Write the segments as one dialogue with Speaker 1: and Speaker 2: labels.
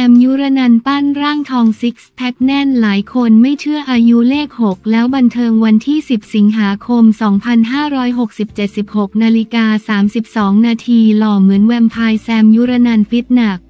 Speaker 1: มยุรนันท์ปั้นร่างทองซิกแพคแน่นหลายคนไม่เชื่ออายุเลข 6 แล้วบันเทิงวันที่ 10 สิงหาคม 2567 16:32 นาทีหล่อเหมือนแวมไพร์แซมยุรนันท์ฟิตหนัก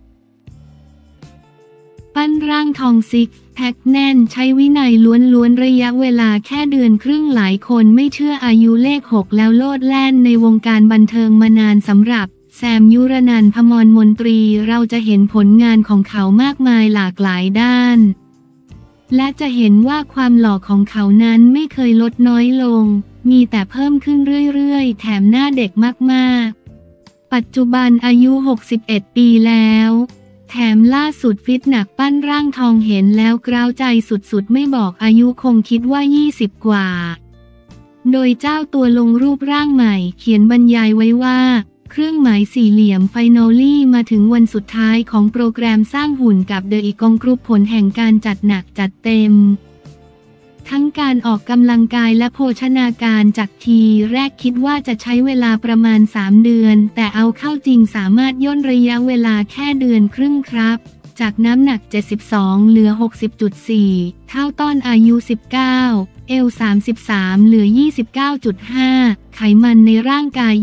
Speaker 1: ปั้นร่างทองซิกแพคแน่นใช้วินัยล้วนๆระยะเวลาแค่เดือนครึ่งหลายคนไม่เชื่ออายุเลข 6 แล้วโลดแล่นในวงการบันเทิงมานานสำหรับแซมยุรนันท์ พมรมนตรีเราจะเห็นผลงานของเขามากมายหลากหลายด้านและจะเห็นว่าความหล่อของเขานั้นไม่เคยลดน้อยลงมีแต่เพิ่มขึ้นเรื่อยๆแถมหน้าเด็กมากๆปัจจุบันอายุ 61 ปีแล้วแถมล่าสุดฟิตหนักปั้นร่างทองเห็นแล้วกร้าวใจสุดๆไม่บอกอายุคงคิดว่า 20 กว่าโดยเจ้าตัวลงรูปร่างใหม่เขียนบรรยายไว้ว่าเครื่องหมายสี่เหลี่ยมไฟนอลลี่มาถึงวันสุดท้ายของโปรแกรมสร้างหุ่นกับเดอะอีกองกรุ๊ปผลแห่งการจัดหนักจัดเต็มทั้งการออกกำลังกายและโภชนาการจากทีแรกคิดว่าจะใช้เวลาประมาณ3 เดือนแต่เอาเข้าจริงสามารถย่นระยะเวลาแค่เดือนครึ่งครับจากน้ำหนัก72เหลือ 60.4 เท่าตอนอายุ 19 เอว 33เหลือ 29.5 ไขมันในร่างกาย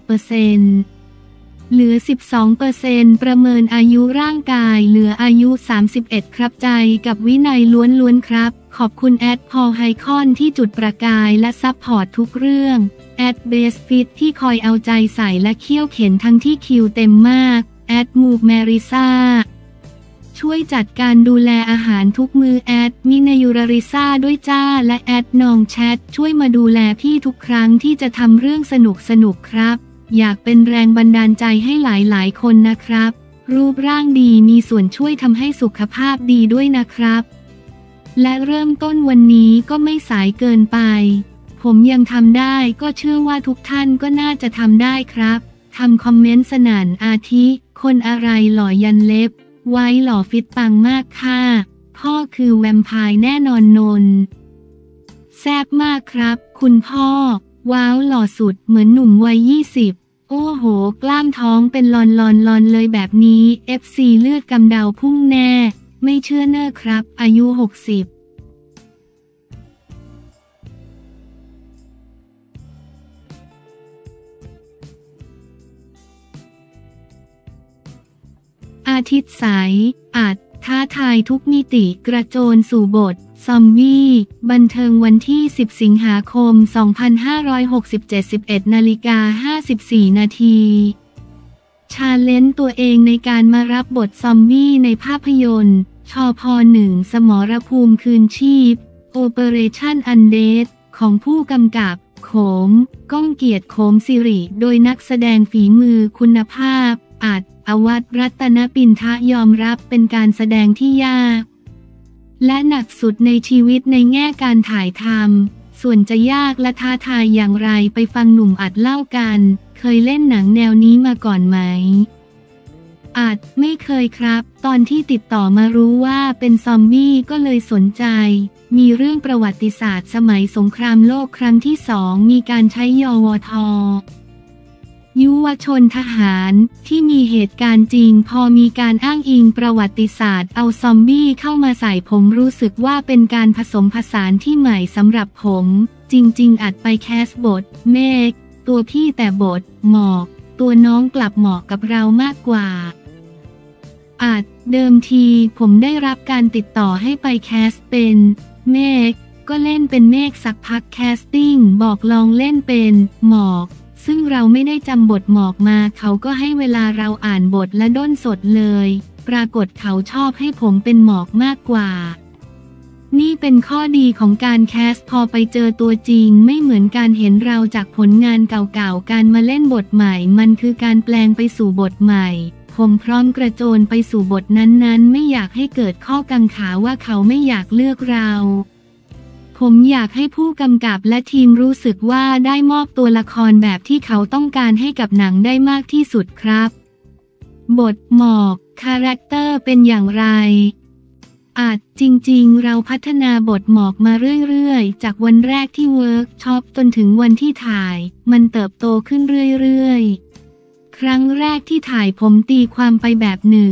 Speaker 1: 20%เหลือ 12% ประเมินอายุร่างกายเหลืออายุ 31 ครับใจกับวินัยล้วนๆครับขอบคุณแอดพอลไฮคอนที่จุดประกายและซัพพอร์ตทุกเรื่องแอดเบสฟิตที่คอยเอาใจใส่และเคี่ยวเข็นทั้งที่คิวเต็มมากแอดมูฟแมริซาช่วยจัดการดูแลอาหารทุกมือแอดมินายูราริซาด้วยจ้าและแอดนองแชทช่วยมาดูแลพี่ทุกครั้งที่จะทำเรื่องสนุกครับอยากเป็นแรงบันดาลใจให้หลายๆคนนะครับรูปร่างดีมีส่วนช่วยทำให้สุขภาพดีด้วยนะครับและเริ่มต้นวันนี้ก็ไม่สายเกินไปผมยังทำได้ก็เชื่อว่าทุกท่านก็น่าจะทำได้ครับทำคอมเมนต์สนั่นอาทิคนอะไรหล่อยันเล็บไว้หล่อฟิตปังมากค่ะพ่อคือแวมไพร์แน่นอนนนแซ่บมากครับคุณพ่อว้าวหล่อสุดเหมือนหนุ่มวัย20โอ้โหกล้ามท้องเป็นลอนเลยแบบนี้ FC เลือดกำเดาพุ่งแน่ไม่เชื่อเนอะครับอายุ 60อาทิตย์ใสอัดท้าทายทุกมิติกระโจนสู่บทซอมบี้บันเทิงวันที่ 10 สิงหาคม 2567 11:54 นาทีชาเลนจ์ตัวเองในการมารับบทซอมบี้ในภาพยนตร์ชพ.1 สมรภูมิคืนชีพ Operation Undead ของผู้กำกับโขมก้องเกียรติโขมสิริโดยนักแสดงฝีมือคุณภาพอัดอวัฒน์รัตนปินทะยอมรับเป็นการแสดงที่ยากและหนักสุดในชีวิตในแง่การถ่ายทำส่วนจะยากและท้าทายอย่างไรไปฟังหนุ่มอัดเล่ากันเคยเล่นหนังแนวนี้มาก่อนไหมอัดไม่เคยครับตอนที่ติดต่อมารู้ว่าเป็นซอมบี้ก็เลยสนใจมีเรื่องประวัติศาสตร์สมัยสงครามโลกครั้งที่2มีการใช้ยวท.ยุวชนทหารที่มีเหตุการณ์จริงพอมีการอ้างอิงประวัติศาสตร์เอาซอมบี้เข้ามาใส่ผมรู้สึกว่าเป็นการผสมผสานที่ใหม่สำหรับผมจริงๆอัดไปแคสบทเมฆตัวพี่แต่บทหมอกตัวน้องกลับเหมาะกับเรามากกว่าอัดเดิมทีผมได้รับการติดต่อให้ไปแคสเป็นเมฆก็เล่นเป็นเมฆสักพักแคสติ้งบอกลองเล่นเป็นหมอกซึ่งเราไม่ได้จำบทหมอกมาเขาก็ให้เวลาเราอ่านบทและด้นสดเลยปรากฏเขาชอบให้ผมเป็นหมอกมากกว่านี่เป็นข้อดีของการแคสพอไปเจอตัวจริงไม่เหมือนการเห็นเราจากผลงานเก่าๆการมาเล่นบทใหม่มันคือการแปลงไปสู่บทใหม่ผมพร้อมกระโจนไปสู่บทนั้นๆไม่อยากให้เกิดข้อกังขาว่าเขาไม่อยากเลือกเราผมอยากให้ผู้กำกับและทีมรู้สึกว่าได้มอบตัวละครแบบที่เขาต้องการให้กับหนังได้มากที่สุดครับบทหมอกคาแรคเตอร์เป็นอย่างไรอาจจริงๆเราพัฒนาบทหมอกมาเรื่อยๆจากวันแรกที่เวิร์กช็อปจนถึงวันที่ถ่ายมันเติบโตขึ้นเรื่อยๆครั้งแรกที่ถ่ายผมตีความไปแบบหนึ่งพ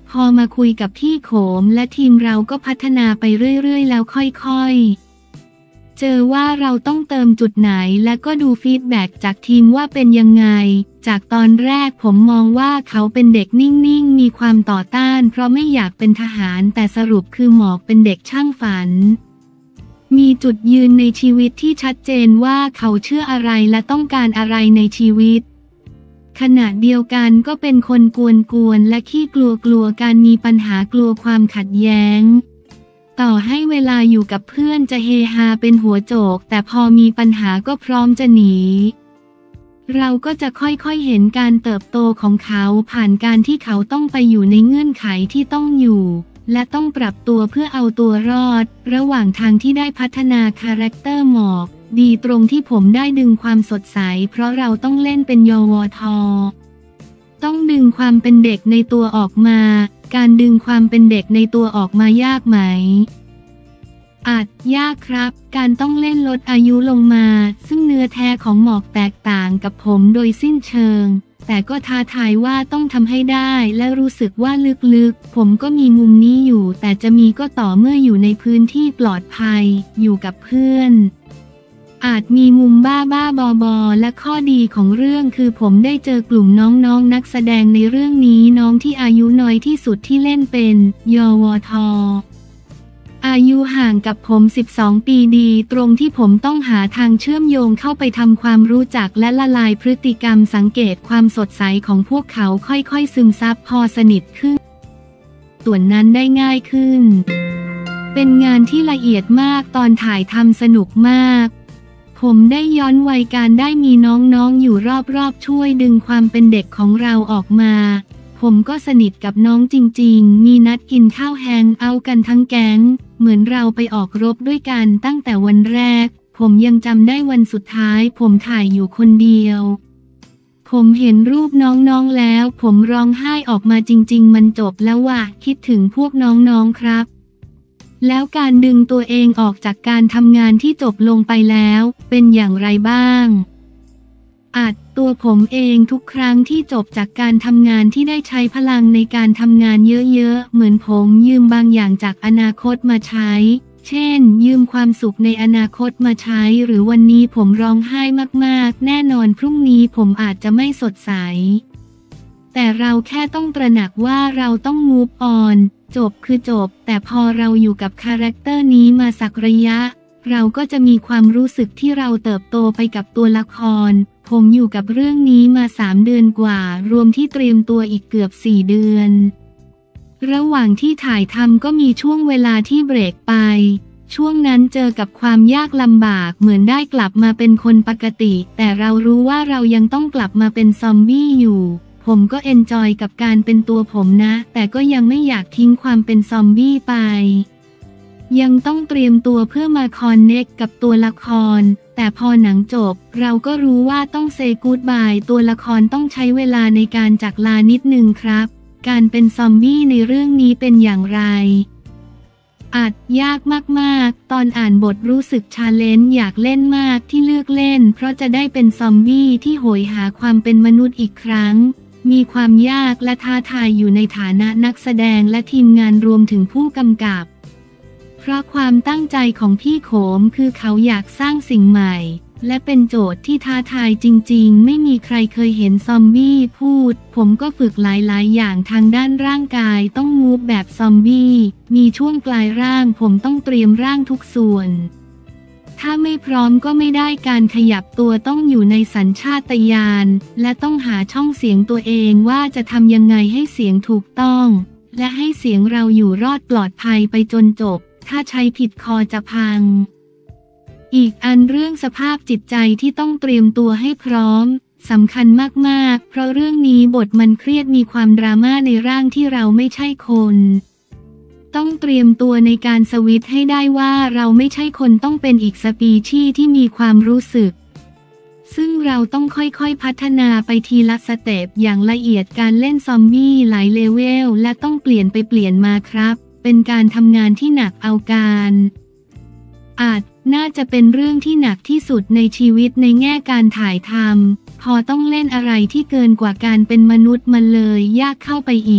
Speaker 1: พอมาคุยกับพี่โขมและทีมเราก็พัฒนาไปเรื่อยๆแล้วค่อยๆเจอว่าเราต้องเติมจุดไหนและก็ดูฟีดแบ็กจากทีมว่าเป็นยังไงจากตอนแรกผมมองว่าเขาเป็นเด็กนิ่งๆมีความต่อต้านเพราะไม่อยากเป็นทหารแต่สรุปคือหมอกเป็นเด็กช่างฝันมีจุดยืนในชีวิตที่ชัดเจนว่าเขาเชื่ออะไรและต้องการอะไรในชีวิตขณะเดียวกันก็เป็นคนกวนๆและขี้กลัวการมีปัญหากลัวความขัดแย้งต่อให้เวลาอยู่กับเพื่อนจะเฮฮาเป็นหัวโจกแต่พอมีปัญหาก็พร้อมจะหนีเราก็จะค่อยๆเห็นการเติบโตของเขาผ่านการที่เขาต้องไปอยู่ในเงื่อนไขที่ต้องอยู่และต้องปรับตัวเพื่อเอาตัวรอดระหว่างทางที่ได้พัฒนาคาแรคเตอร์หมอกดีตรงที่ผมได้ดึงความสดใสเพราะเราต้องเล่นเป็นยวท.ต้องดึงความเป็นเด็กในตัวออกมาการดึงความเป็นเด็กในตัวออกมายากไหมอาจยากครับการต้องเล่นลดอายุลงมาซึ่งเนื้อแท้ของหมอกแตกต่างกับผมโดยสิ้นเชิงแต่ก็ท้าทายว่าต้องทำให้ได้และรู้สึกว่าลึกๆผมก็มีมุมนี้อยู่แต่จะมีก็ต่อเมื่ออยู่ในพื้นที่ปลอดภัยอยู่กับเพื่อนอาจมีมุมบ้าบอและข้อดีของเรื่องคือผมได้เจอกลุ่มน้องนักแสดงในเรื่องนี้น้องที่อายุน้อยที่สุดที่เล่นเป็นยวท.อายุห่างกับผม12 ปีดีตรงที่ผมต้องหาทางเชื่อมโยงเข้าไปทำความรู้จักและละลายพฤติกรรมสังเกตความสดใสของพวกเขาค่อยๆซึมซับพอสนิทขึ้นส่วนนั้นได้ง่ายขึ้นเป็นงานที่ละเอียดมากตอนถ่ายทำสนุกมากผมได้ย้อนวัยการได้มีน้องๆอยู่รอบๆช่วยดึงความเป็นเด็กของเราออกมาผมก็สนิทกับน้องจริงๆมีนัดกินข้าวแฮงเอาท์กันทั้งแก๊งเหมือนเราไปออกรบด้วยกันตั้งแต่วันแรกผมยังจำได้วันสุดท้ายผมถ่ายอยู่คนเดียวผมเห็นรูปน้องๆแล้วผมร้องไห้ออกมาจริงๆมันจบแล้วว่ะคิดถึงพวกน้องๆครับแล้วการดึงตัวเองออกจากการทำงานที่จบลงไปแล้วเป็นอย่างไรบ้างตัวผมเองทุกครั้งที่จบจากการทำงานที่ได้ใช้พลังในการทำงานเยอะๆเหมือนผมยืมบางอย่างจากอนาคตมาใช้เช่นยืมความสุขในอนาคตมาใช้หรือวันนี้ผมร้องไห้มากๆแน่นอนพรุ่งนี้ผมอาจจะไม่สดใสแต่เราแค่ต้องตระหนักว่าเราต้อง move on จบคือจบแต่พอเราอยู่กับคาแรคเตอร์นี้มาสักระยะเราก็จะมีความรู้สึกที่เราเติบโตไปกับตัวละครผมอยู่กับเรื่องนี้มา3 เดือนกว่ารวมที่เตรียมตัวอีกเกือบ4 เดือนระหว่างที่ถ่ายทำก็มีช่วงเวลาที่เบรกไปช่วงนั้นเจอกับความยากลำบากเหมือนได้กลับมาเป็นคนปกติแต่เรารู้ว่าเรายังต้องกลับมาเป็นซอมบี้อยู่ผมก็เอนจอยกับการเป็นตัวผมนะแต่ก็ยังไม่อยากทิ้งความเป็นซอมบี้ไปยังต้องเตรียมตัวเพื่อมาคอนเน็กกับตัวละครแต่พอหนังจบเราก็รู้ว่าต้องเซย์กู๊ดบายตัวละครต้องใช้เวลาในการจากลานิดนึงครับการเป็นซอมบี้ในเรื่องนี้เป็นอย่างไรอาจยากมากๆตอนอ่านบทรู้สึกชาเลนจ์อยากเล่นมากที่เลือกเล่นเพราะจะได้เป็นซอมบี้ที่โหยหาความเป็นมนุษย์อีกครั้งมีความยากและท้าทายอยู่ในฐานะนักแสดงและทีมงานรวมถึงผู้กำกับเพราะความตั้งใจของพี่โขมคือเขาอยากสร้างสิ่งใหม่และเป็นโจทย์ที่ท้าทายจริงๆไม่มีใครเคยเห็นซอมบี้พูดผมก็ฝึกหลายๆอย่างทางด้านร่างกายต้องมูฟแบบซอมบี้มีช่วงปลายร่างผมต้องเตรียมร่างทุกส่วนถ้าไม่พร้อมก็ไม่ได้การขยับตัวต้องอยู่ในสัญชาตญาณและต้องหาช่องเสียงตัวเองว่าจะทำยังไงให้เสียงถูกต้องและให้เสียงเราอยู่รอดปลอดภัยไปจนจบถ้าใช้ผิดคอจะพังอีกอันเรื่องสภาพจิตใจที่ต้องเตรียมตัวให้พร้อมสำคัญมากๆเพราะเรื่องนี้บทมันเครียดมีความดราม่าในร่างที่เราไม่ใช่คนต้องเตรียมตัวในการสวิตช์ให้ได้ว่าเราไม่ใช่คนต้องเป็นอีกสปีชีส์ที่มีความรู้สึกซึ่งเราต้องค่อยๆพัฒนาไปทีละสเต็ปอย่างละเอียดการเล่นซอมบี้หลายเลเวลและต้องเปลี่ยนไปเปลี่ยนมาครับเป็นการทำงานที่หนักเอาการน่าจะเป็นเรื่องที่หนักที่สุดในชีวิตในแง่การถ่ายทำพอต้องเล่นอะไรที่เกินกว่าการเป็นมนุษย์มันเลยยากเข้าไปอีก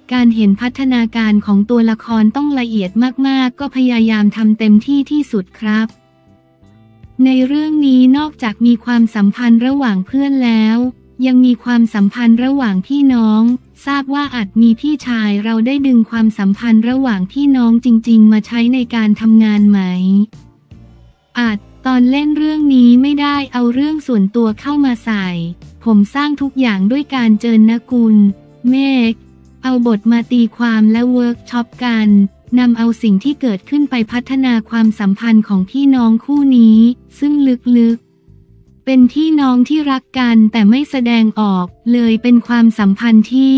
Speaker 1: การเห็นพัฒนาการของตัวละครต้องละเอียดมากๆก็พยายามทำเต็มที่ที่สุดครับในเรื่องนี้นอกจากมีความสัมพันธ์ระหว่างเพื่อนแล้วยังมีความสัมพันธ์ระหว่างพี่น้องทราบว่าอาจมีพี่ชายเราได้ดึงความสัมพันธ์ระหว่างพี่น้องจริงๆมาใช้ในการทำงานไหมอาจตอนเล่นเรื่องนี้ไม่ได้เอาเรื่องส่วนตัวเข้ามาใส่ผมสร้างทุกอย่างด้วยการเจิญนกุลเมฆเอาบทมาตีความและเวิร์กช็อปกันนำเอาสิ่งที่เกิดขึ้นไปพัฒนาความสัมพันธ์ของพี่น้องคู่นี้ซึ่งลึกๆเป็นพี่น้องที่รักกันแต่ไม่แสดงออกเลยเป็นความสัมพันธ์ที่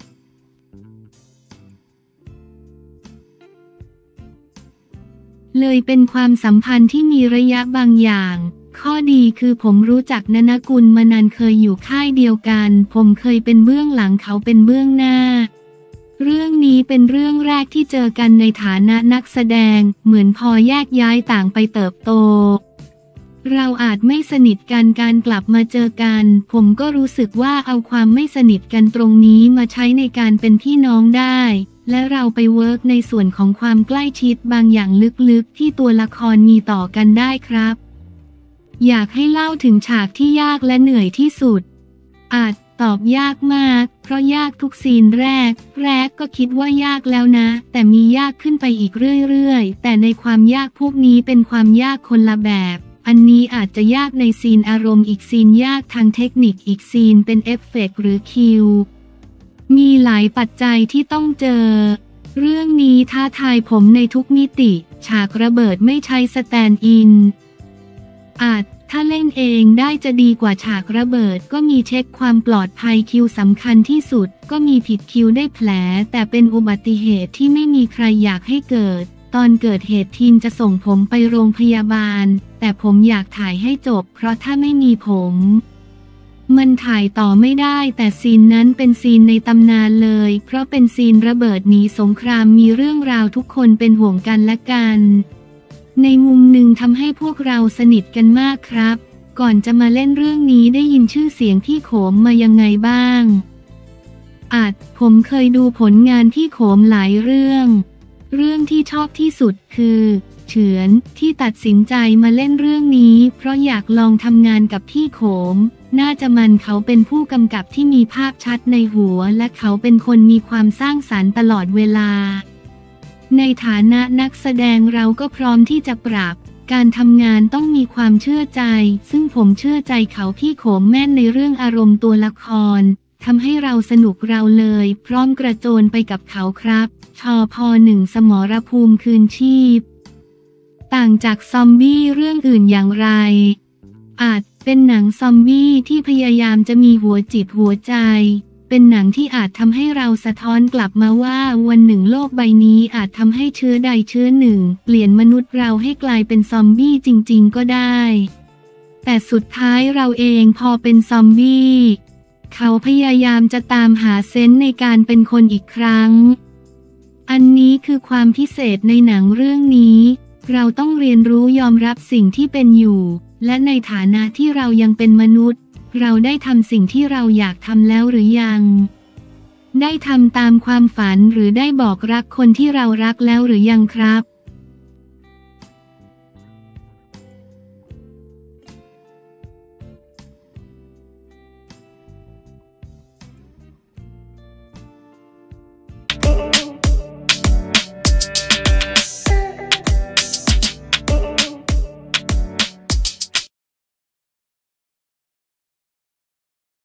Speaker 1: มีระยะบางอย่างข้อดีคือผมรู้จักนนกุลมานานเคยอยู่ค่ายเดียวกันผมเคยเป็นเบื้องหลังเขาเป็นเบื้องหน้าเรื่องนี้เป็นเรื่องแรกที่เจอกันในฐานะนักแสดงเหมือนพอแยกย้ายต่างไปเติบโตเราอาจไม่สนิทกันการกลับมาเจอกันผมก็รู้สึกว่าเอาความไม่สนิทกันตรงนี้มาใช้ในการเป็นพี่น้องได้และเราไปเวิร์กในส่วนของความใกล้ชิดบางอย่างลึกๆที่ตัวละครมีต่อกันได้ครับอยากให้เล่าถึงฉากที่ยากและเหนื่อยที่สุดอาจตอบยากมากเพราะยากทุกซีนแรกก็คิดว่ายากแล้วนะแต่มียากขึ้นไปอีกเรื่อยๆแต่ในความยากพวกนี้เป็นความยากคนละแบบอันนี้อาจจะยากในซีนอารมณ์อีกซีนยากทางเทคนิคอีกซีนเป็นเอฟเฟกต์หรือคิวมีหลายปัจจัยที่ต้องเจอเรื่องนี้ท้าทายผมในทุกมิติฉากระเบิดไม่ใช้สแตนด์อินอาจถ้าเล่นเองได้จะดีกว่าฉากระเบิดก็มีเช็คความปลอดภัยคิวสำคัญที่สุดก็มีผิดคิวได้แผลแต่เป็นอุบัติเหตุที่ไม่มีใครอยากให้เกิดตอนเกิดเหตุทีมจะส่งผมไปโรงพยาบาลแต่ผมอยากถ่ายให้จบเพราะถ้าไม่มีผมมันถ่ายต่อไม่ได้แต่ซีนนั้นเป็นซีนในตำนานเลยเพราะเป็นซีนระเบิดหนีสงครามมีเรื่องราวทุกคนเป็นห่วงกันและกันในมุมหนึ่งทำให้พวกเราสนิทกันมากครับก่อนจะมาเล่นเรื่องนี้ได้ยินชื่อเสียงพี่โขมมายังไงบ้างอาจผมเคยดูผลงานพี่โขมหลายเรื่องที่ชอบที่สุดคือเฉือนที่ตัดสินใจมาเล่นเรื่องนี้เพราะอยากลองทำงานกับพี่โขมน่าจะมันเขาเป็นผู้กำกับที่มีภาพชัดในหัวและเขาเป็นคนมีความสร้างสรรค์ตลอดเวลาในฐานะนักแสดงเราก็พร้อมที่จะปรับการทำงานต้องมีความเชื่อใจซึ่งผมเชื่อใจเขาพี่โขมแม่นในเรื่องอารมณ์ตัวละครทำให้เราสนุกเราเลยพร้อมกระโจนไปกับเขาครับชพ.1 สมรภูมิคืนชีพต่างจากซอมบี้เรื่องอื่นอย่างไรอาจเป็นหนังซอมบี้ที่พยายามจะมีหัวจิตหัวใจเป็นหนังที่อาจทำให้เราสะท้อนกลับมาว่าวันหนึ่งโลกใบนี้อาจทำให้เชื้อใดเชื้อหนึ่งเปลี่ยนมนุษย์เราให้กลายเป็นซอมบี้จริงๆก็ได้แต่สุดท้ายเราเองพอเป็นซอมบี้เขาพยายามจะตามหาเซนส์ในการเป็นคนอีกครั้งอันนี้คือความพิเศษในหนังเรื่องนี้เราต้องเรียนรู้ยอมรับสิ่งที่เป็นอยู่และในฐานะที่เรายังเป็นมนุษย์เราได้ทำสิ่งที่เราอยากทำแล้วหรือยังได้ทำตามความฝันหรือได้บอกรักคนที่เรารักแล้วหรือยังครับ